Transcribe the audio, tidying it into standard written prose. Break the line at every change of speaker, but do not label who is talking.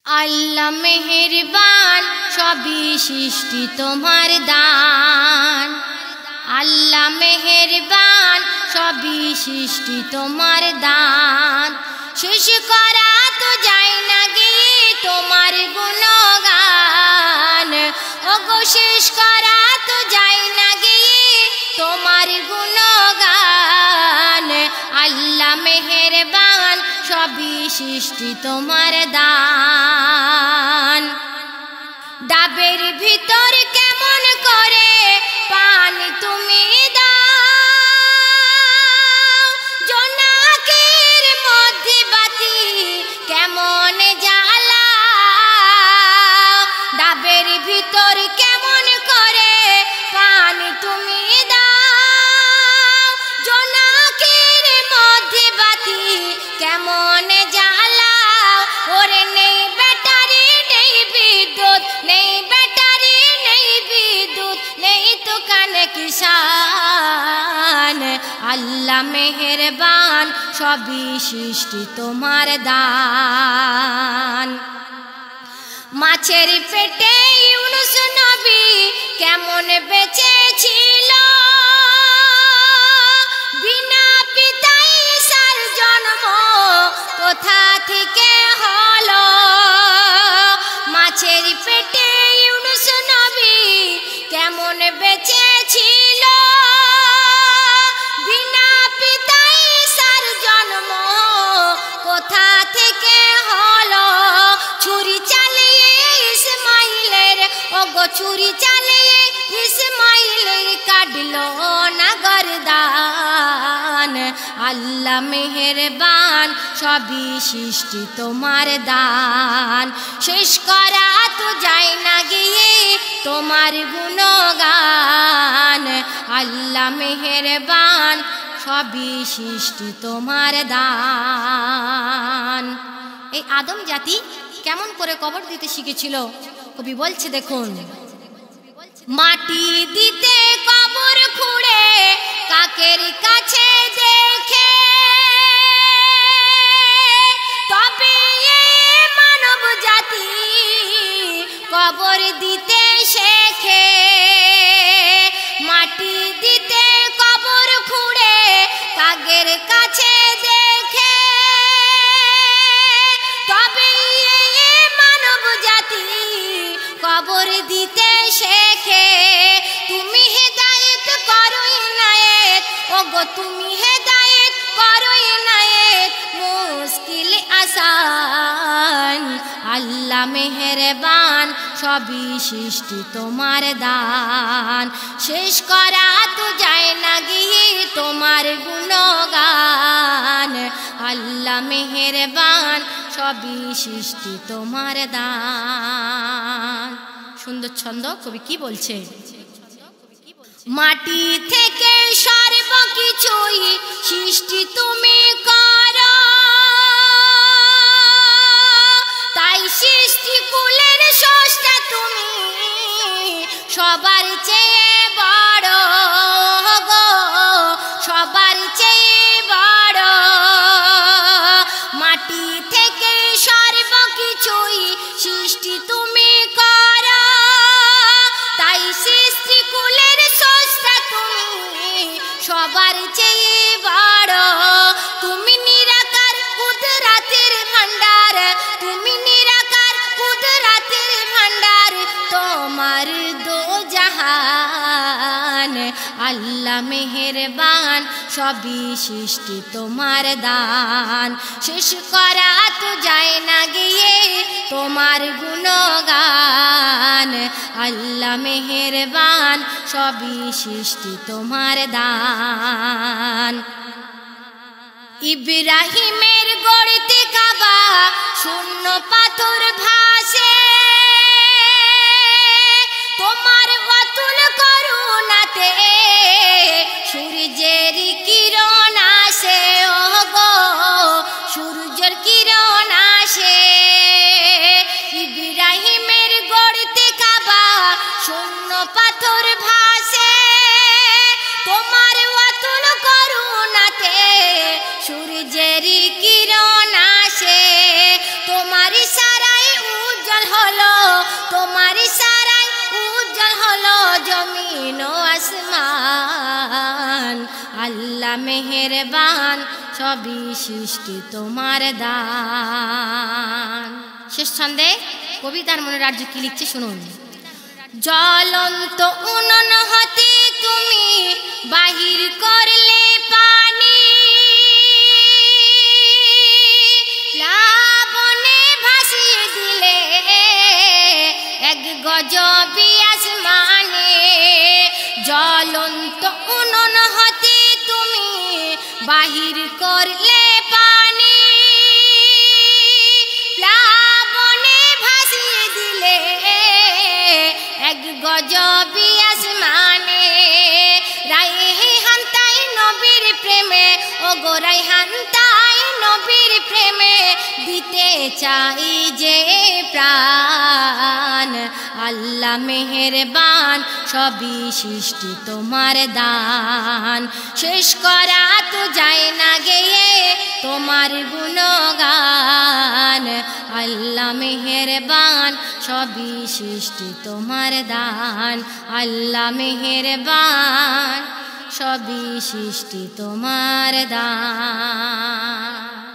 আল্লাহ মেহেরবান, সবই সৃষ্টি তোমার দান। আল্লাহ মেহেরবান, সবই সৃষ্টি তোমার দান। শেষ করা তো যায় না গিয়ে তোমার গুণগান। ওগো শেষ করা তো যায় না গিয়ে তোমার গুণগান। আল্লাহ মেহেরবান, সবই সৃষ্টি তোমার দান। ডাবের ভিতর কেমন করে পানি তুমি দাও, জোনাকের মধ্যে বাতি কেমন জ্বালাও। ডাবের ভিতর কেমন করে পানি তুমি দাও, জোনাকের মধ্যে বাতি কেমন জ্বালাও। ওরে নেই ব্যাটারি নেই বিদ্যুৎ, নেই ব্যাটারি নেই বিদ্যুৎ, নেই তো কানে কিষান। আল্লাহ মেহেরবান, সবই সৃষ্টি তোমার দান। মাছের পেটে ইউনুস নবী কেমন বেঁচে ছিল, বিনা পিতায় ঈসার জন্ম কোথা থেকে হলো। মাছের পেটে ইউনুস নবী কেমন বেঁচে ছিল, বিনা পিতায় ঈসার জন্ম কোথা থেকে হলো। ছুরি চালিয়ে ইসমাইলের, ওগো ছুরি চালিয়ে ইসমাইলের কাটলো না গর্দান। আল্লাহ মেহেরবান, সবই সৃষ্টি তোমার দান। শেষ করা তো যায় না গিয়ে তোমার গুণগান। আল্লাহ মেহেরবান, সবই সৃষ্টি তোমার দান। এই আদম জাতি কেমন করে কবর দিতে শিখেছিল কবি বলছে দেখুন। মাটি দিতে কবর খুঁড়ে কাকের কাছে দেখে, তবে মানব জাতি কবর দিতে শেখে। মাটি দিতে কবর খুঁড়ে কাকের কাছে দেখে, তবে মানব জাতি কবর দিতে শেখে। তুমি হেদায়েত করো ইনায়েত, ওগো তুমি হেদায়েত করো ইনায়েত, মুশকিল আসান। আল্লাহ মেহেরবান, সবই সৃষ্টি তোমার দান। শেষ করা তো যায় না গিয়ে তোমার গুণগান। আল্লাহ মেহেরবান, সবই সৃষ্টি তোমার দান। সুন্দর ছন্দ, কবি কি বলছে? মাটি থেকে সর্বকিছুই সৃষ্টি তুমি করো, তাই সৃষ্টি কুলের স্রষ্টা তুমি সবার চেয়ে বড় গো, সবার চেয়ে বড়। মাটি থেকে সর্বকিছুই সৃষ্টি তুমি করো, তাই সৃষ্টি কুলের স্রষ্টা তুমি সবার চেয়ে বড়। তুমি নিরাকার কুদরতের ভান্ডার, তুমি নিরাকার কুদরতের ভান্ডার, তোমার দো জাহান। আল্লাহ মেহেরবান, সবই সৃষ্টি তোমার দান। শেষ করা তো যায় না গিয়ে তোমার গুণগান। আল্লাহ মেহেরবান, সবই সৃষ্টি তোমার দান। ইব্রাহিমের গড়তে কাবা শূন্য পাথর ভাসে, তোমার অতুল করুণাতে সূর্যের কিরণ আসে। ওগো সূর্যের কিরণ আসে। ইব্রাহিমের গড়তে কাবা শূন্য পাথর ভাসে, তোমার অতুল করুণাতে সূর্যের কিরণ আসে। তোমার ইশারায় উজ্জ্বল হলো, তোমার ইশারায় উজ্জ্বল হলো জমিন ও আসমান। আল্লাহ মেহেরবান, সবই সৃষ্টি তোমার দান। শেষ ছন্দে কবিতার মনে রাজ্য কি লিখছে শুনুন। জ্বলন্ত উনুন হতে তুমি বাহির করলে পানি, প্লাবনে ভাসিয়ে দিলে এক গজবি আসমানে। জ্বলন্ত উনুন হতে তুমি বাহির করলে পানি, প্লাবনে ভাসিয়ে দিলে এক গজবি আসমানে। রাইহান তাই নবীর প্রেমে, ও গো রাইহান তাই নবীর প্রেমে দিতে চাই যে প্রাণ। আল্লাহ মেহেরবান, সবই সৃষ্টি তোমার দান। শেষ করা তো যায় না গেয়ে তোমার গুণগান। আল্লাহ মেহেরবান, সবই সৃষ্টি তোমার দান। আল্লাহ মেহেরবান, সবই সৃষ্টি তোমার দান।